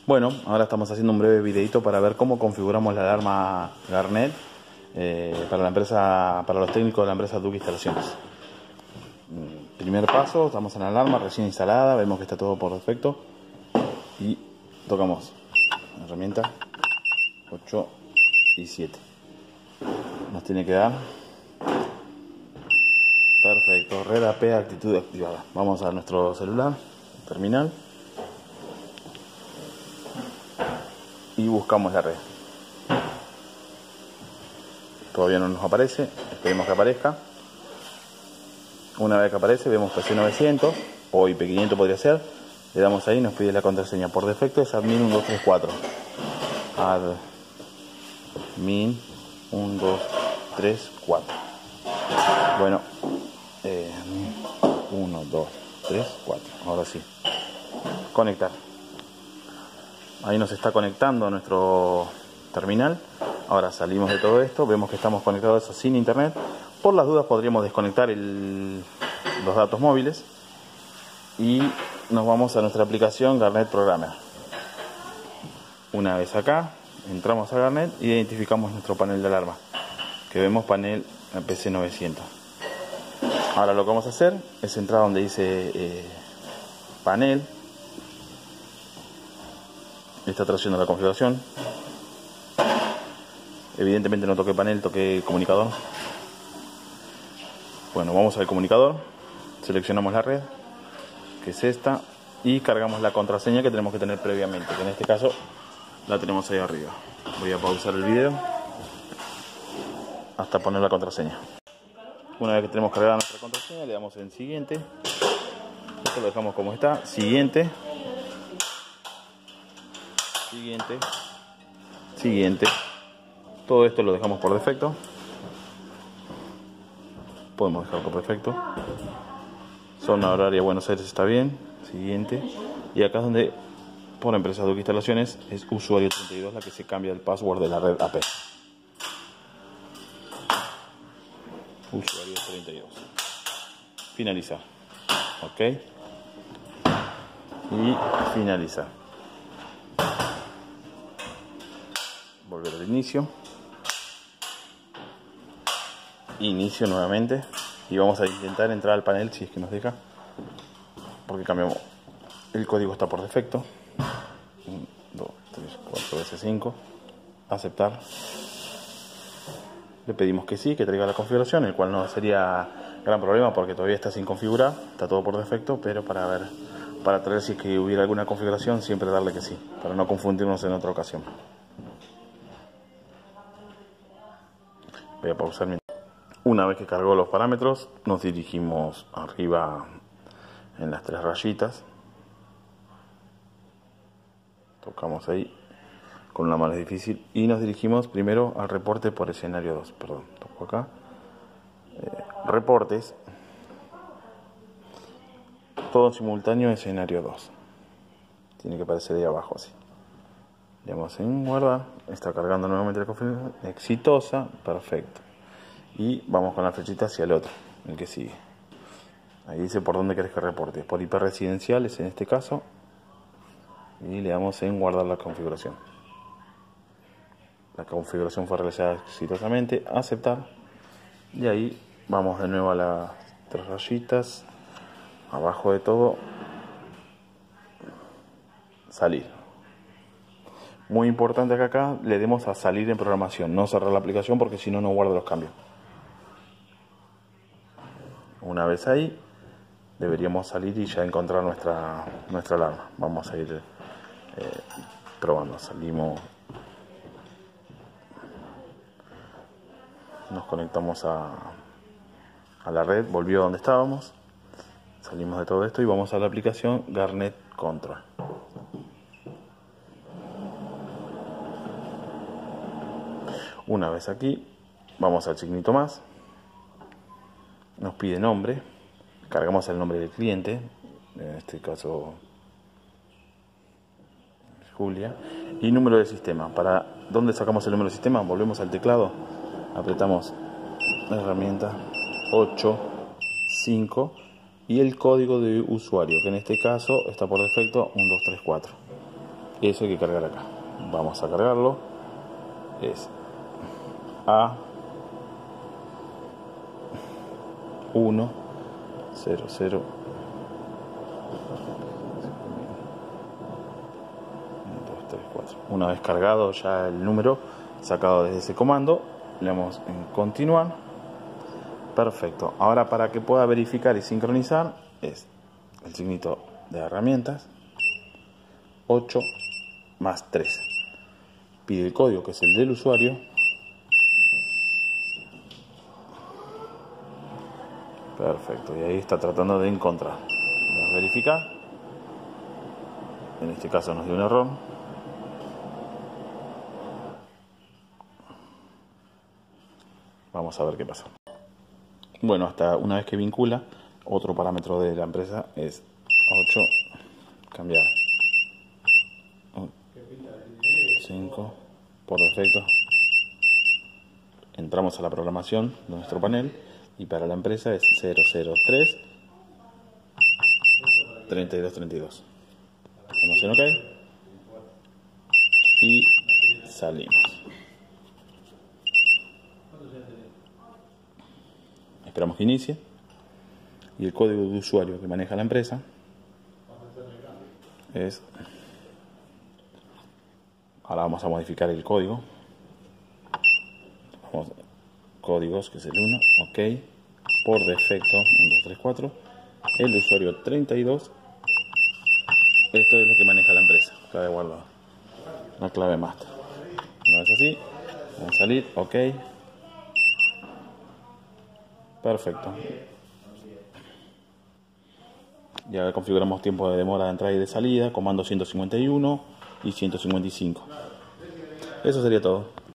Bueno, ahora estamos haciendo un breve videito para ver cómo configuramos la alarma Garnet para la empresa, para los técnicos de la empresa Duque Instalaciones. Primer paso, estamos en la alarma recién instalada, vemos que está todo por defecto y tocamos la herramienta 8 y 7. Nos tiene que dar perfecto, red AP actitud activada. Vamos a nuestro celular, terminal, y buscamos la red. Todavía no nos aparece, esperemos que aparezca. Una vez que aparece vemos PC900 o IP500 podría ser, le damos ahí, nos pide la contraseña. Por defecto es admin1234, admin1234. bueno, 1, 2, 3, 4, ahora sí, conectar. Ahí nos está conectando a nuestro terminal. Ahora salimos de todo esto, vemos que estamos conectados sin internet. Por las dudas podríamos desconectar los datos móviles y nos vamos a nuestra aplicación Garnet Programmer. Una vez acá, entramos a Garnet e identificamos nuestro panel de alarma, que vemos panel PC900. Ahora lo que vamos a hacer es entrar donde dice panel. Está trayendo la configuración. Evidentemente no toqué panel, toqué comunicador. Bueno, vamos al comunicador, seleccionamos la red, que es esta, y cargamos la contraseña que tenemos que tener previamente, que en este caso la tenemos ahí arriba. Voy a pausar el video hasta poner la contraseña. Una vez que tenemos cargada nuestra contraseña, le damos en siguiente. Esto lo dejamos como está, siguiente, siguiente, siguiente. Todo esto lo dejamos por defecto. Podemos dejarlo por defecto. Zona horaria Buenos Aires está bien. Siguiente. Y acá es donde, por empresa Duque Instalaciones, es usuario 32 la que se cambia el password de la red AP. Usuario 32. Finalizar. Ok. Y finalizar. Volver al inicio. Inicio nuevamente y vamos a intentar entrar al panel si es que nos deja, porque cambiamos el código, está por defecto. 1, 2, 3, 4 veces 5. Aceptar. Le pedimos que sí, que traiga la configuración, el cual no sería gran problema porque todavía está sin configurar, está todo por defecto, pero para traer si es que hubiera alguna configuración, siempre darle que sí, para no confundirnos en otra ocasión. Voy a pausar mi... Una vez que cargó los parámetros, nos dirigimos arriba en las 3 rayitas. Tocamos ahí, con una mano es difícil, y nos dirigimos primero al reporte por escenario 2. Perdón, toco acá. Reportes. Todo simultáneo, escenario 2. Tiene que aparecer ahí abajo así. Le damos en guardar. Está cargando nuevamente la configuración. Exitosa, perfecto. Y vamos con la flechita hacia el otro, el que sigue. Ahí dice por dónde querés que reporte. Por IP residenciales en este caso. Y le damos en guardar la configuración. La configuración fue realizada exitosamente. Aceptar. Y ahí vamos de nuevo a las 3 rayitas. Abajo de todo. Salir. Muy importante que acá le demos a salir en programación. No cerrar la aplicación porque si no, no guarda los cambios. Una vez ahí, deberíamos salir y ya encontrar nuestra alarma. Vamos a ir probando. Salimos, nos conectamos a la red, volvió donde estábamos. Salimos de todo esto y vamos a la aplicación Garnet Control. Una vez aquí, vamos al signito más. Nos pide nombre, cargamos el nombre del cliente, en este caso Julia, y número de sistema. ¿Para dónde sacamos el número de sistema? Volvemos al teclado, apretamos la herramienta 8, 5 y el código de usuario, que en este caso está por defecto 1234. Eso hay que cargar acá. Vamos a cargarlo. Es A 1 0 0 1 2 3 4. Una vez cargado ya el número sacado desde ese comando, le damos en continuar. Perfecto. Ahora, para que pueda verificar y sincronizar, es el signito de herramientas 8 más 3. Pide el código, que es el del usuario. Perfecto. Y ahí está tratando de encontrar. Vamos a verificar. En este caso nos dio un error. Vamos a ver qué pasa. Bueno, hasta una vez que vincula, otro parámetro de la empresa es 8, cambiar 5, por defecto. Entramos a la programación de nuestro panel y para la empresa es 003 3232. Damos en OK y salimos. Esperamos que inicie y el código de usuario que maneja la empresa es... Ahora vamos a modificar el código. Vamos, códigos, que es el 1, OK. Por defecto, 1, 2, 3, 4. El usuario 32. Esto es lo que maneja la empresa. Clave guardada. La clave master. Una vez así, vamos a salir, OK. Perfecto. Ya configuramos tiempo de demora de entrada y de salida, comando 151 y 155. Eso sería todo.